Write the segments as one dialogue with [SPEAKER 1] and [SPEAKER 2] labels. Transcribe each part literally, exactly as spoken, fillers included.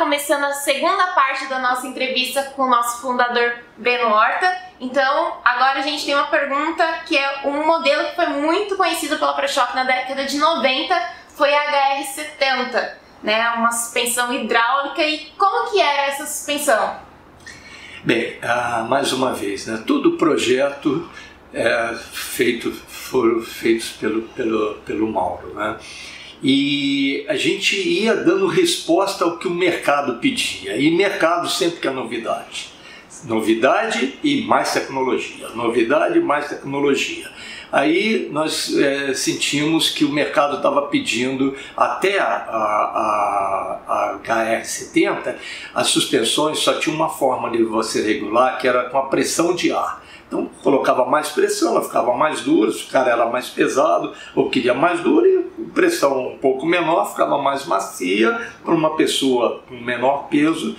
[SPEAKER 1] começando a segunda parte da nossa entrevista com o nosso fundador Breno Horta. Então, agora a gente tem uma pergunta que é um modelo que foi muito conhecido pela ProShock na década de noventa, foi a H R setenta, né? Uma suspensão hidráulica. E como que era essa suspensão?
[SPEAKER 2] Bem, ah, mais uma vez, né? Todo projeto é feito, foram feitos pelo, pelo, pelo Mauro, né? E a gente ia dando resposta ao que o mercado pedia, e mercado sempre quer novidade. Novidade e mais tecnologia, novidade e mais tecnologia. Aí nós é, sentimos que o mercado estava pedindo, até a, a, a H R setenta, as suspensões só tinha uma forma de você regular, que era com a pressão de ar. Então colocava mais pressão, ela ficava mais dura, se o cara era mais pesado ou queria mais dura, e pressão um pouco menor, ficava mais macia para uma pessoa com menor peso.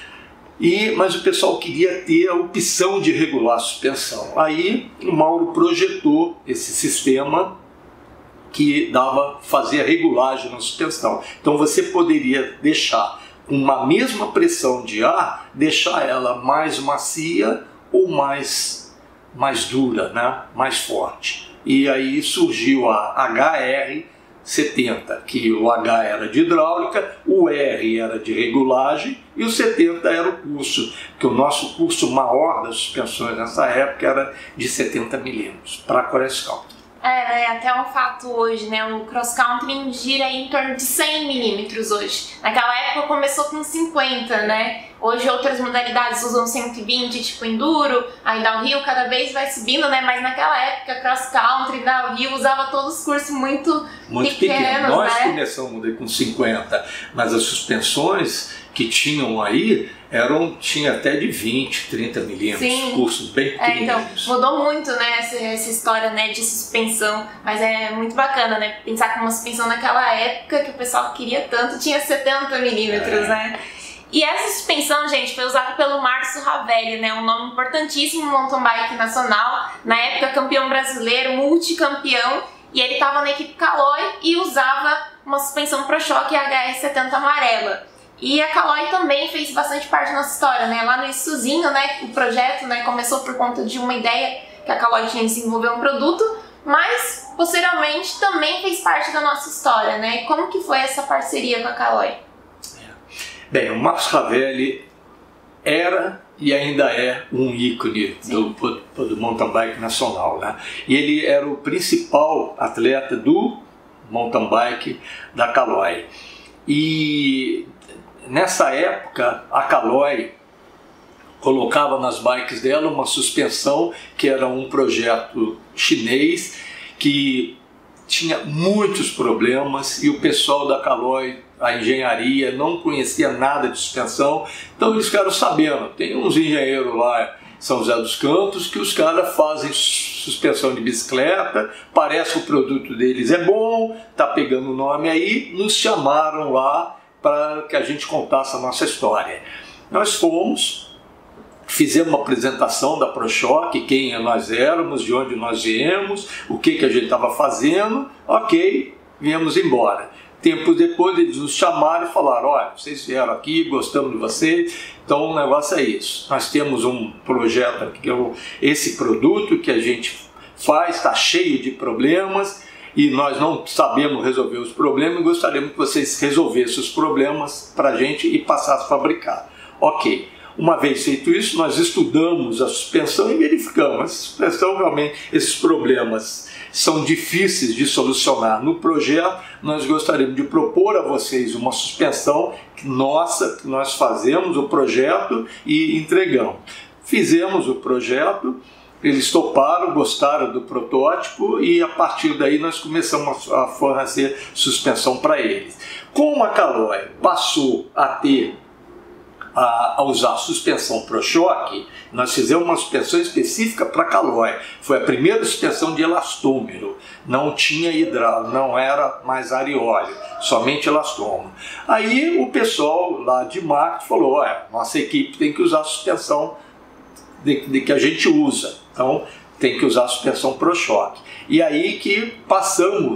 [SPEAKER 2] E, mas o pessoal queria ter a opção de regular a suspensão. Aí o Mauro projetou esse sistema que dava fazer a regulagem na suspensão. Então você poderia deixar com uma mesma pressão de ar, deixar ela mais macia ou mais mais dura, né? Mais forte. E aí surgiu a H R setenta, que o H era de hidráulica, o R era de regulagem e o setenta era o curso, que o nosso curso maior das suspensões nessa época era de setenta milímetros para cross country.
[SPEAKER 1] É, é até um fato hoje, né? O cross country gira em torno de cem milímetros hoje. Naquela época começou com cinquenta, né? Hoje outras modalidades usam cento e vinte, tipo enduro, aí downhill cada vez vai subindo, né? Mas naquela época cross country, downhill usava todos os cursos muito,
[SPEAKER 2] muito
[SPEAKER 1] pequenos,
[SPEAKER 2] pequeno. Nós
[SPEAKER 1] né?
[SPEAKER 2] começamos com cinquenta, mas as suspensões que tinham aí eram, tinha até de vinte, trinta milímetros,
[SPEAKER 1] Sim.
[SPEAKER 2] cursos bem pequeninos.
[SPEAKER 1] É, então, mudou muito, né, essa, essa história, né, de suspensão, mas é muito bacana, né, pensar que uma suspensão naquela época que o pessoal queria tanto tinha setenta milímetros, é. né. E essa suspensão, gente, foi usada pelo Márcio Ravelli, né, um nome importantíssimo no mountain bike nacional, na época campeão brasileiro, multicampeão, e ele estava na equipe Caloi e usava uma suspensão ProShock H R setenta amarela. E a Caloi também fez bastante parte da nossa história, né? Lá no iníciozinho, né, o projeto, né, começou por conta de uma ideia que a Caloi tinha de desenvolver um produto, mas posteriormente também fez parte da nossa história, né? E como que foi essa parceria com a Caloi?
[SPEAKER 2] Bem, o Márcio Ravelli era e ainda é um ícone do, do mountain bike nacional, né? E ele era o principal atleta do mountain bike da Caloi. E nessa época a Caloi colocava nas bikes dela uma suspensão que era um projeto chinês que tinha muitos problemas e o pessoal da Caloi, a engenharia, não conhecia nada de suspensão, então eles ficaram sabendo. Tem uns engenheiros lá em São José dos Campos que os caras fazem suspensão de bicicleta, parece que o produto deles é bom, tá pegando o nome aí, nos chamaram lá para que a gente contasse a nossa história. Nós fomos, fizemos uma apresentação da ProShock, quem nós éramos, de onde nós viemos, o que, que a gente estava fazendo, ok, viemos embora. Tempo depois eles nos chamaram e falaram, olha, vocês vieram aqui, gostamos de vocês, então o negócio é isso. Nós temos um projeto aqui, que é esse produto que a gente faz, está cheio de problemas, e nós não sabemos resolver os problemas e gostaríamos que vocês resolvessem os problemas para a gente e passassem a fabricar. Ok, uma vez feito isso, nós estudamos a suspensão e verificamos. A suspensão, realmente, esses problemas são difíceis de solucionar. No projeto, nós gostaríamos de propor a vocês uma suspensão nossa, que nós fazemos o projeto e entregamos. Fizemos o projeto, eles toparam, gostaram do protótipo e a partir daí nós começamos a fornecer suspensão para eles. Como a Caloi passou a ter a, a usar suspensão ProShock, nós fizemos uma suspensão específica para a Caloi. Foi a primeira suspensão de elastômero, não tinha hidráulico, não era mais ar e óleo, somente elastômero. Aí o pessoal lá de marketing falou, olha, nossa equipe tem que usar a suspensão de, de que a gente usa. Então, tem que usar a suspensão ProShock. E aí que passamos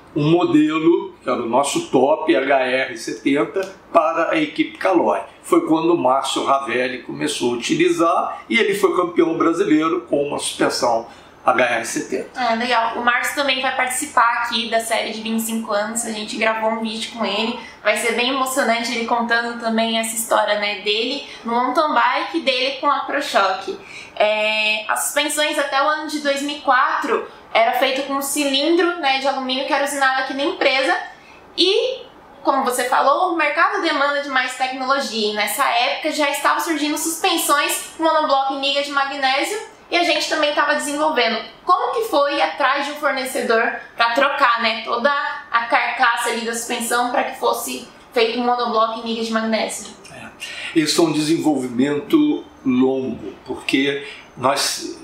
[SPEAKER 2] um modelo, que era o nosso top, H R setenta, para a equipe Caloi. Foi quando o Márcio Ravelli começou a utilizar e ele foi campeão brasileiro com uma suspensão H R setenta.
[SPEAKER 1] É, legal. O Márcio também vai participar aqui da série de vinte e cinco anos, a gente gravou um vídeo com ele, vai ser bem emocionante ele contando também essa história, né, dele no mountain bike e dele com a ProShock. É, as suspensões até o ano de dois mil e quatro era feito com um cilindro, né, de alumínio que era usinado aqui na empresa e, como você falou, o mercado demanda de mais tecnologia e nessa época já estava surgindo suspensões monobloco em liga de magnésio e a gente também estava desenvolvendo. Como que foi ir atrás de um fornecedor para trocar, né, toda a carcaça ali da suspensão para que fosse feito um monobloco em liga de magnésio?
[SPEAKER 2] É. Isso é um desenvolvimento longo, porque nós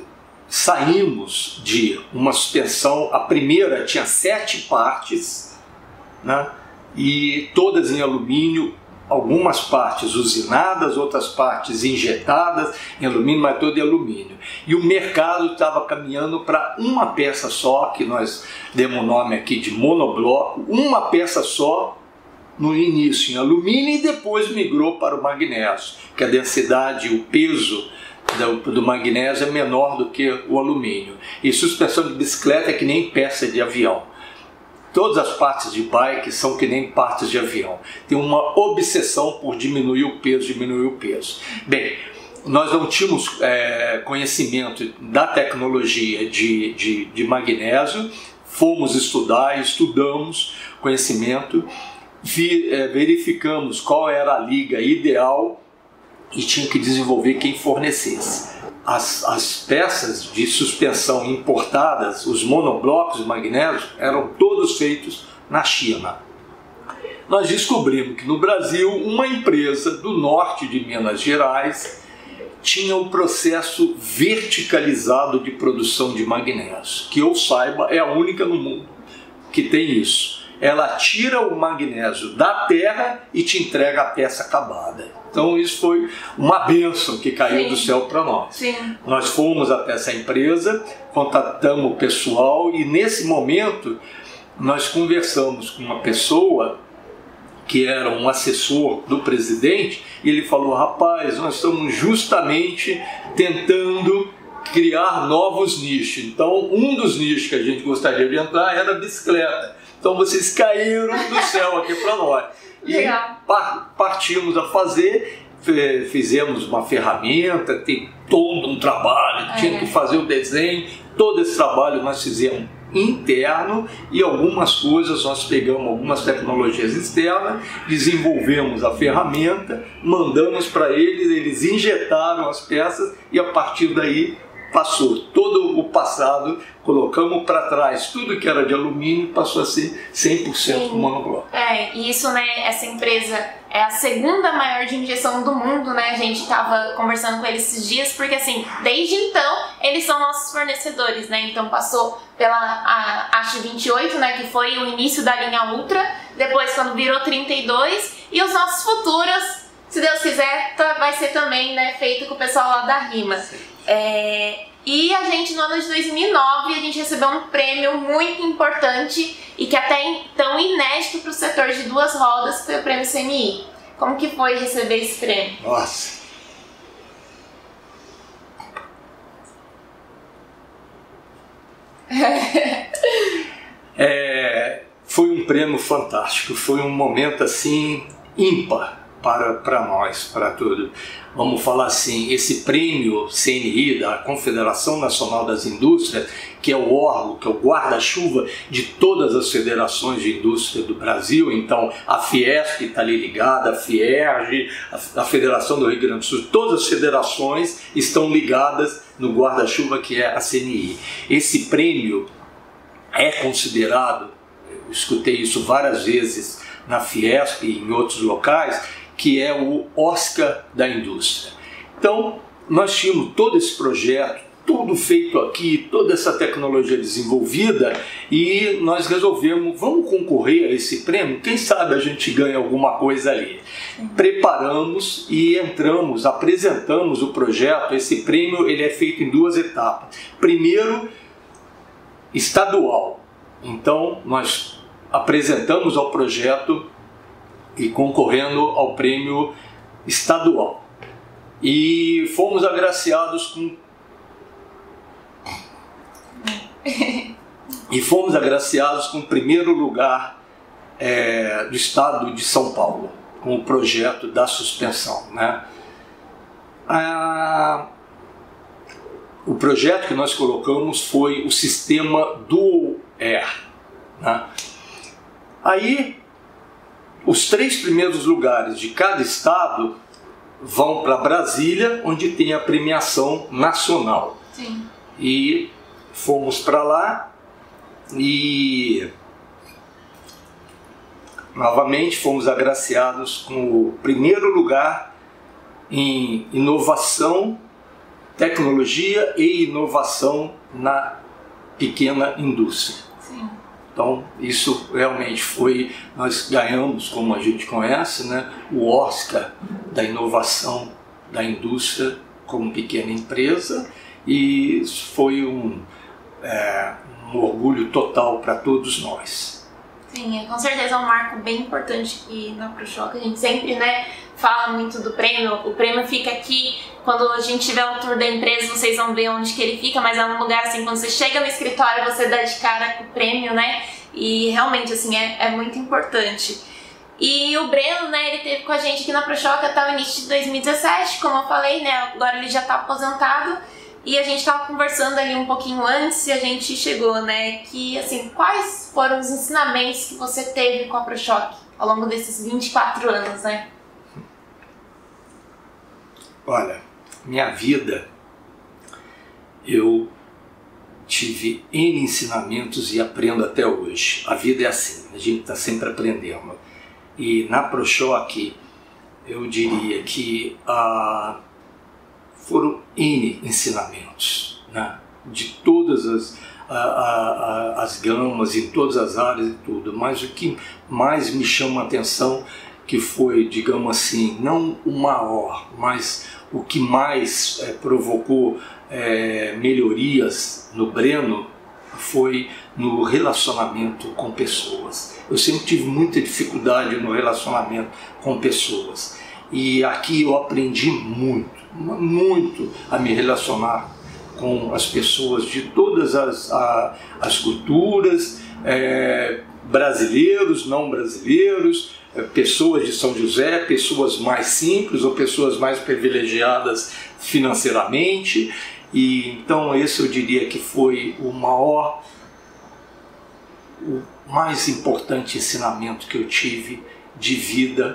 [SPEAKER 2] saímos de uma suspensão, a primeira tinha sete partes, né, e todas em alumínio, algumas partes usinadas, outras partes injetadas em alumínio, mas todo em alumínio. E o mercado estava caminhando para uma peça só, que nós demos o nome aqui de monobloco, uma peça só no início em alumínio e depois migrou para o magnésio, que a densidade e o peso do, do magnésio é menor do que o alumínio. E suspensão de bicicleta é que nem peça de avião. Todas as partes de bike são que nem partes de avião. Tem uma obsessão por diminuir o peso, diminuir o peso. Bem, nós não tínhamos é, conhecimento da tecnologia de, de, de magnésio, fomos estudar, estudamos conhecimento, vi, é, verificamos qual era a liga ideal e tinha que desenvolver quem fornecesse. As, as peças de suspensão importadas, os monoblocos de magnésio, eram todos feitos na China. Nós descobrimos que no Brasil uma empresa do norte de Minas Gerais tinha o processo verticalizado de produção de magnésio, que eu saiba é a única no mundo que tem isso. Ela tira o magnésio da terra e te entrega a peça acabada. Então isso foi uma bênção que caiu Sim. do céu para nós.
[SPEAKER 1] Sim.
[SPEAKER 2] Nós fomos até essa empresa, contatamos o pessoal e nesse momento nós conversamos com uma pessoa que era um assessor do presidente e ele falou: rapaz, nós estamos justamente tentando criar novos nichos. Então um dos nichos que a gente gostaria de entrar era a bicicleta. Então vocês caíram do céu aqui para nós. E partimos a fazer, fizemos uma ferramenta, tem todo um trabalho, tinha que fazer o desenho, todo esse trabalho nós fizemos interno e algumas coisas nós pegamos algumas tecnologias externas, desenvolvemos a ferramenta, mandamos para eles, eles injetaram as peças e a partir daí passou todo o passado, colocamos para trás tudo que era de alumínio, passou a ser cem por cento monobloco.
[SPEAKER 1] É, e isso, né, essa empresa é a segunda maior de injeção do mundo, né, a gente estava conversando com eles esses dias, porque assim, desde então, eles são nossos fornecedores, né, então passou pela a H vinte e oito, né, que foi o início da linha Ultra, depois quando virou trinta e dois, e os nossos futuros, se Deus quiser, vai ser também, né, feito com o pessoal lá da Rima. É, e a gente no ano de dois mil e nove a gente recebeu um prêmio muito importante e que até então inédito para o setor de duas rodas, que foi o prêmio C N I. Como que foi receber esse prêmio?
[SPEAKER 2] Nossa! é, foi um prêmio fantástico, foi um momento assim ímpar para, para nós, para tudo. Vamos falar assim, esse prêmio C N I, da Confederação Nacional das Indústrias, que é o órgão, que é o guarda-chuva de todas as federações de indústria do Brasil, então a Fiesp está ali ligada, a Fierj, a, a Federação do Rio Grande do Sul, todas as federações estão ligadas no guarda-chuva que é a C N I. Esse prêmio é considerado, eu escutei isso várias vezes na Fiesp e em outros locais, que é o Oscar da indústria. Então, nós tínhamos todo esse projeto, tudo feito aqui, toda essa tecnologia desenvolvida e nós resolvemos, vamos concorrer a esse prêmio? Quem sabe a gente ganha alguma coisa ali. Preparamos e entramos, apresentamos o projeto. Esse prêmio ele é feito em duas etapas. Primeiro, estadual. Então, nós apresentamos ao projeto e concorrendo ao prêmio estadual. E fomos agraciados com e fomos agraciados com o primeiro lugar é, do estado de São Paulo, com o projeto da suspensão, né? Ah, o projeto que nós colocamos foi o sistema Dual Air, né? Aí, os três primeiros lugares de cada estado vão para Brasília, onde tem a premiação nacional.
[SPEAKER 1] Sim.
[SPEAKER 2] E fomos para lá e novamente fomos agraciados com o primeiro lugar em inovação, tecnologia e inovação na pequena indústria.
[SPEAKER 1] Sim.
[SPEAKER 2] Então isso realmente foi, nós ganhamos, como a gente conhece, né, o Oscar da inovação da indústria como pequena empresa, e isso foi um, é, um orgulho total para todos nós.
[SPEAKER 1] Sim, é, com certeza é um marco bem importante aqui na ProShock. A gente sempre, né, fala muito do prêmio. O prêmio fica aqui, quando a gente tiver o tour da empresa, vocês vão ver onde que ele fica, mas é um lugar assim, quando você chega no escritório, você dá de cara com o prêmio, né? E realmente, assim, é, é muito importante. E o Breno, né, ele esteve com a gente aqui na ProShock até o início de dois mil e dezessete, como eu falei, né, agora ele já está aposentado. E a gente estava conversando ali um pouquinho antes e a gente chegou, né, que, assim, quais foram os ensinamentos que você teve com a ProShock ao longo desses vinte e quatro anos, né?
[SPEAKER 2] Olha, minha vida, eu tive N ensinamentos e aprendo até hoje. A vida é assim, a gente está sempre aprendendo. E na ProShock, eu diria que a... foram N ensinamentos, né? De todas as, a, a, as gamas, em todas as áreas e tudo, mas o que mais me chama a atenção, que foi, digamos assim, não o maior, mas o que mais é, provocou é, melhorias no Breno, foi no relacionamento com pessoas. Eu sempre tive muita dificuldade no relacionamento com pessoas, e aqui eu aprendi muito, muito a me relacionar com as pessoas de todas as, a, as culturas, é, brasileiros, não brasileiros, é, pessoas de São José, pessoas mais simples ou pessoas mais privilegiadas financeiramente. E então esse eu diria que foi o maior, o mais importante ensinamento que eu tive de vida,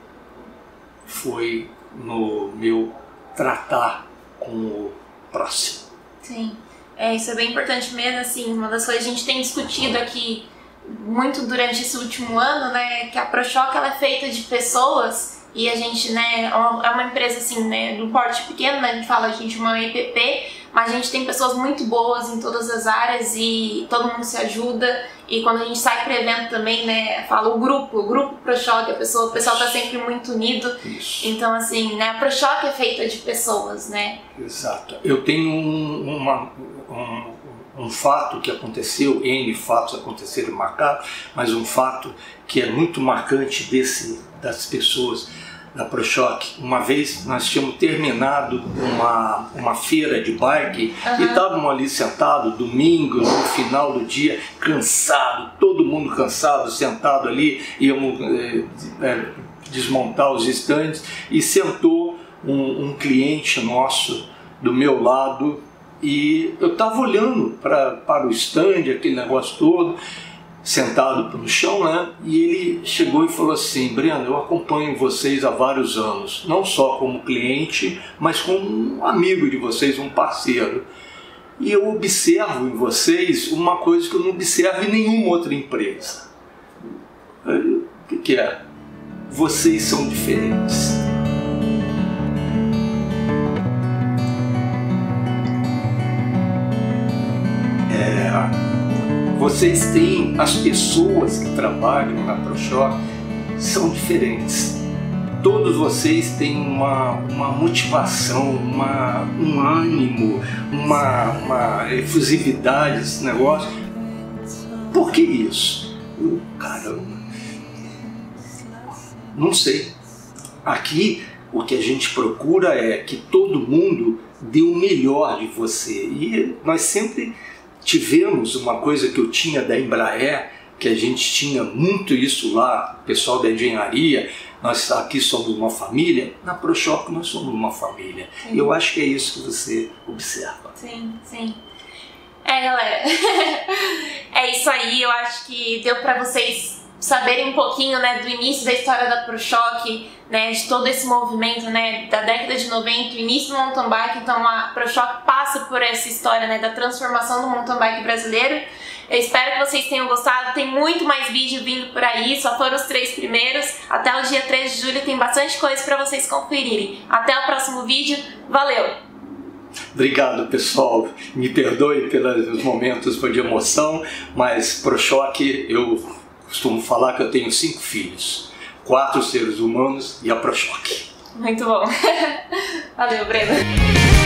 [SPEAKER 2] foi no meu tratar com o próximo.
[SPEAKER 1] Sim, é, isso é bem importante mesmo, assim, uma das coisas que a gente tem discutido aqui muito durante esse último ano, né, que a ProShock, ela é feita de pessoas, e a gente, né, é uma empresa, assim, né, do porte pequeno, né, a gente fala, a gente é uma E P P, mas a gente tem pessoas muito boas em todas as áreas e todo mundo se ajuda. E quando a gente sai para evento também, né, fala o grupo, o grupo ProShock, a pessoa, o pessoal tá sempre muito unido.
[SPEAKER 2] Isso.
[SPEAKER 1] Então, assim, né, a ProShock é feita de pessoas, né?
[SPEAKER 2] Exato. Eu tenho um, uma, um, um fato que aconteceu, N fatos aconteceram marcados, mas um fato que é muito marcante desse, das pessoas da ProShock. Uma vez nós tínhamos terminado uma, uma feira de bike, uhum, e estávamos ali sentados, domingo, no final do dia, cansado, todo mundo cansado, sentado ali, íamos é, é, desmontar os estandes, e sentou um, um cliente nosso do meu lado, e eu estava olhando pra, para o stand, aquele negócio todo, sentado no chão, né? E ele chegou e falou assim: Breno, eu acompanho vocês há vários anos, não só como cliente, mas como um amigo de vocês, um parceiro. E eu observo em vocês uma coisa que eu não observo em nenhuma outra empresa. O que, que é? Vocês são diferentes. É... Vocês têm, as pessoas que trabalham na ProShock são diferentes. Todos vocês têm uma, uma motivação, uma, um ânimo, uma, uma efusividade nesse negócio. Por que isso? Eu, caramba, não sei. Aqui o que a gente procura é que todo mundo dê o melhor de você. E nós sempre tivemos uma coisa que eu tinha da Embraer, que a gente tinha muito isso lá, o pessoal da engenharia, nós aqui somos uma família, na ProShop nós somos uma família. Sim. Eu acho que é isso que você observa.
[SPEAKER 1] Sim, sim. É, galera, é isso aí, eu acho que deu para vocês saberem um pouquinho, né, do início da história da ProShock, né, de todo esse movimento, né, da década de noventa, o início do mountain bike. Então a ProShock passa por essa história, né, da transformação do mountain bike brasileiro. Eu espero que vocês tenham gostado, tem muito mais vídeo vindo por aí, só foram os três primeiros. Até o dia três de julho tem bastante coisa para vocês conferirem. Até o próximo vídeo, valeu!
[SPEAKER 2] Obrigado, pessoal. Me perdoe pelos momentos de emoção, mas ProShock, eu costumo falar que eu tenho cinco filhos, quatro seres humanos e a ProShock.
[SPEAKER 1] Muito bom. Valeu, Breno.